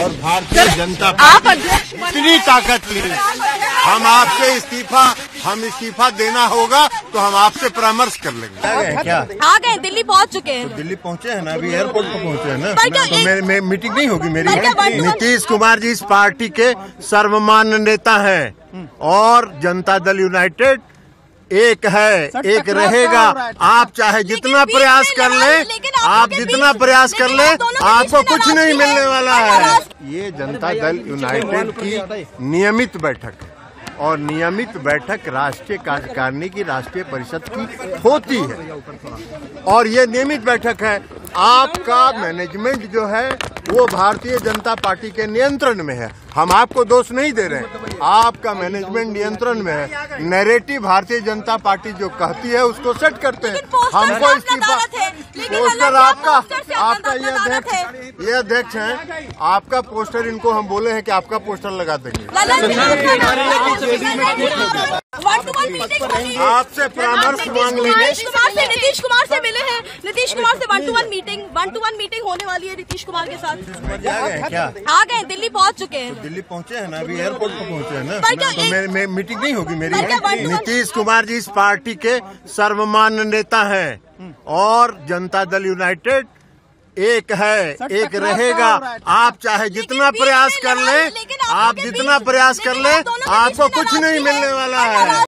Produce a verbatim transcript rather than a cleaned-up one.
और भारतीय जनता पार्टी इतनी ताकत ली। हम आपसे इस्तीफा हम इस्तीफा देना होगा तो हम आपसे परामर्श कर लेंगे। आ गए क्या? आ गए, दिल्ली पहुंच चुके हैं। तो दिल्ली पहुंचे हैं ना, अभी एयरपोर्ट पर पहुंचे हैं ना, पर तो मेरी मे, मीटिंग नहीं होगी मेरी। पर नीतीश कुमार जी इस पार्टी के सर्वमान्य नेता हैं और जनता दल यूनाइटेड एक है, एक रहेगा। आप चाहे जितना प्रयास कर लें, आप जितना प्रयास कर लें, आपको कुछ नहीं मिलने वाला है। ये जनता दल यूनाइटेड की नियमित बैठक है और नियमित बैठक राष्ट्रीय कार्यकारिणी की राष्ट्रीय परिषद की होती है और ये नियमित बैठक है। आपका मैनेजमेंट जो है वो भारतीय जनता पार्टी के नियंत्रण में है। हम आपको दोष नहीं दे रहे हैं, आपका मैनेजमेंट नियंत्रण में है। नैरेटिव भारतीय जनता पार्टी जो कहती है उसको सेट करते हैं। हमको इस्तीफा पोस्टर आपका आपका ये अध्यक्ष ये अध्यक्ष हैं, आपका पोस्टर इनको हम बोले हैं कि आपका पोस्टर लगा देंगे। आपसे परामर्श मांग लेंगे। नीतीश कुमार से नीतीश कुमार से मिले हैं, नीतीश कुमार से one to one meeting one to one meeting होने वाली है नीतीश कुमार के साथ। आ गए क्या? आ गए, दिल्ली पहुंच चुके हैं। दिल्ली पहुंचे हैं ना, अभी एयरपोर्ट पर पहुंचे हैं ना, पर तो मेरी मे, मीटिंग नहीं होगी मेरी। पर नीतीश कुमार जी इस पार्टी के सर्वमान्य नेता हैं और जनता दल यूनाइटेड एक है, एक रहेगा। आप चाहे जितना प्रयास कर लें, आप जितना प्रयास कर लें, आपको कुछ नहीं मिलने वाला है।